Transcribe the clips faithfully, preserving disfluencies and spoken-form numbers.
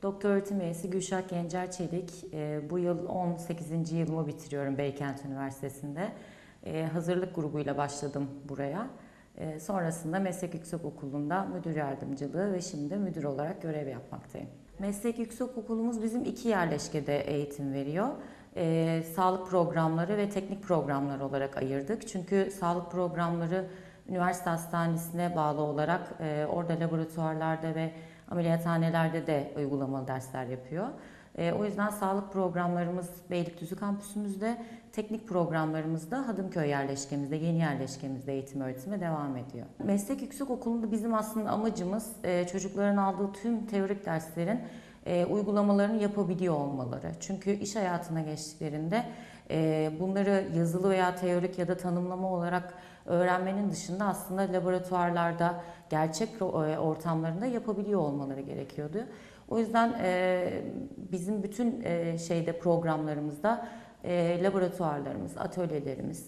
Doktor öğretim üyesi Gülşah Gencer Çelik. Bu yıl on sekizinci yılımı bitiriyorum Beykent Üniversitesi'nde. Hazırlık grubuyla başladım buraya. Sonrasında Meslek Yüksekokulu'nda müdür yardımcılığı ve şimdi müdür olarak görev yapmaktayım. Meslek Yüksekokulumuz bizim iki yerleşkede eğitim veriyor. Ee, sağlık programları ve teknik programlar olarak ayırdık. Çünkü sağlık programları üniversite hastanesine bağlı olarak e, orada laboratuvarlarda ve ameliyathanelerde de uygulamalı dersler yapıyor. E, o yüzden sağlık programlarımız Beylikdüzü kampüsümüzde, teknik programlarımız da Hadımköy yerleşkemizde, yeni yerleşkemizde eğitim öğretime devam ediyor. Meslek Yüksekokulu'nda bizim aslında amacımız e, çocukların aldığı tüm teorik derslerin e, uygulamalarını yapabiliyor olmaları. Çünkü iş hayatına geçtiklerinde e, bunları yazılı veya teorik ya da tanımlama olarak öğrenmenin dışında aslında laboratuvarlarda, gerçek ortamlarında yapabiliyor olmaları gerekiyordu. O yüzden e, bizim bütün e, şeyde programlarımızda e, laboratuvarlarımız, atölyelerimiz,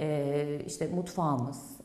e, işte mutfağımız,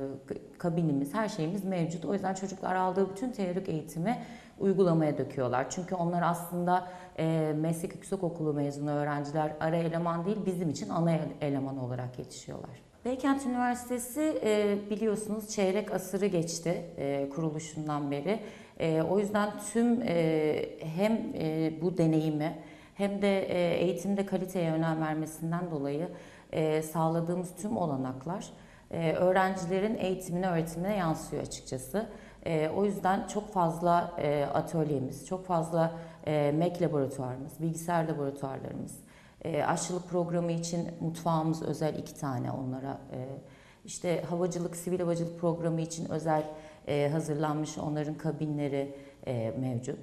e, kabinimiz, her şeyimiz mevcut. O yüzden çocuklar aldığı bütün teorik eğitimi uygulamaya döküyorlar. Çünkü onlar aslında e, meslek yüksekokulu mezunu öğrenciler ara eleman değil, bizim için ana eleman olarak yetişiyorlar. Beykent Üniversitesi e, biliyorsunuz çeyrek asırı geçti e, kuruluşundan beri. E, o yüzden tüm e, hem e, bu deneyimi hem de e, eğitimde kaliteye önem vermesinden dolayı e, sağladığımız tüm olanaklar e, öğrencilerin eğitimine, öğretimine yansıyor açıkçası. E, o yüzden çok fazla e, atölyemiz, çok fazla e, M E K laboratuvarımız, bilgisayar laboratuvarlarımız, e, aşçılık programı için mutfağımız özel iki tane onlara, e, işte havacılık, sivil havacılık programı için özel e, hazırlanmış onların kabinleri e, mevcut.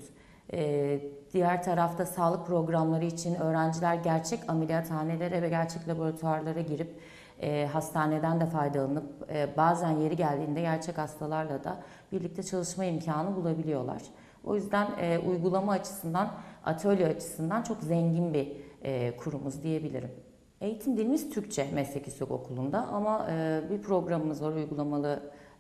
E, diğer tarafta sağlık programları için öğrenciler gerçek ameliyathanelere ve gerçek laboratuvarlara girip e, hastaneden de faydalanıp e, bazen yeri geldiğinde gerçek hastalarla da birlikte çalışma imkanı bulabiliyorlar. O yüzden e, uygulama açısından, atölye açısından çok zengin bir e, kurumuz diyebilirim. Eğitim dilimiz Türkçe Meslek Yüksekokulu'nda ama e, bir programımız var, uygulamalı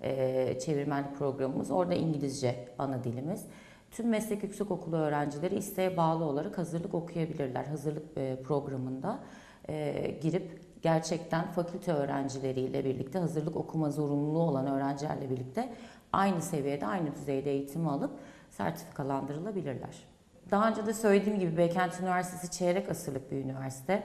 e, çevirmenlik programımız. Orada İngilizce ana dilimiz. Tüm meslek yüksekokulu öğrencileri isteğe bağlı olarak hazırlık okuyabilirler. Hazırlık e, programında e, girip gerçekten fakülte öğrencileriyle birlikte hazırlık okuma zorunluluğu olan öğrencilerle birlikte aynı seviyede, aynı düzeyde eğitimi alıp sertifikalandırılabilirler. Daha önce de söylediğim gibi Beykent Üniversitesi çeyrek asırlık bir üniversite.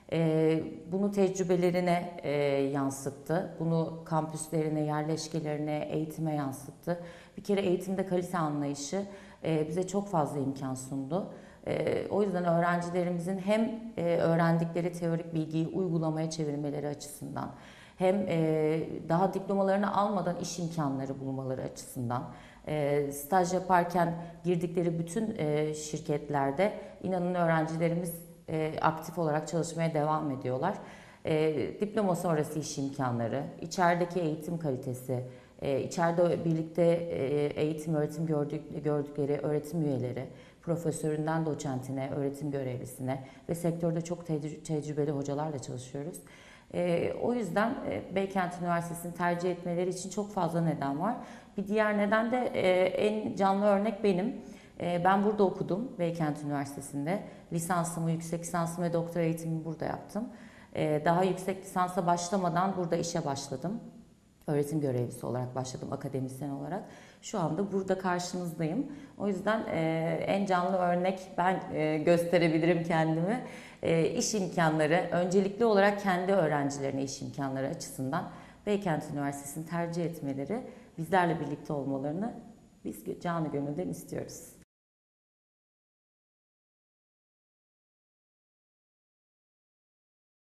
Ee, bunu tecrübelerine e, yansıttı. Bunu kampüslerine, yerleşkelerine, eğitime yansıttı. Bir kere eğitimde kalite anlayışı e, bize çok fazla imkan sundu. E, o yüzden öğrencilerimizin hem e, öğrendikleri teorik bilgiyi uygulamaya çevirmeleri açısından, hem e, daha diplomalarını almadan iş imkanları bulmaları açısından, e, staj yaparken girdikleri bütün e, şirketlerde inanın öğrencilerimiz e, aktif olarak çalışmaya devam ediyorlar. E, diploma sonrası iş imkanları, içerideki eğitim kalitesi, e, içeride birlikte e, eğitim, öğretim gördük, gördükleri öğretim üyeleri, profesöründen doçentine, öğretim görevlisine ve sektörde çok tecrübeli hocalarla çalışıyoruz. E, o yüzden e, Beykent Üniversitesi'ni tercih etmeleri için çok fazla neden var. Bir diğer neden de e, en canlı örnek benim. E, ben burada okudum, Beykent Üniversitesi'nde. Lisansımı, yüksek lisansımı ve doktora eğitimimi burada yaptım. E, daha yüksek lisansa başlamadan burada işe başladım. Öğretim görevlisi olarak başladım, akademisyen olarak. Şu anda burada karşınızdayım. O yüzden e, en canlı örnek ben e, gösterebilirim kendimi. E, iş imkanları, öncelikli olarak kendi öğrencilerine iş imkanları açısından Beykent Üniversitesi'ni tercih etmeleri, bizlerle birlikte olmalarını biz canı gönülden istiyoruz.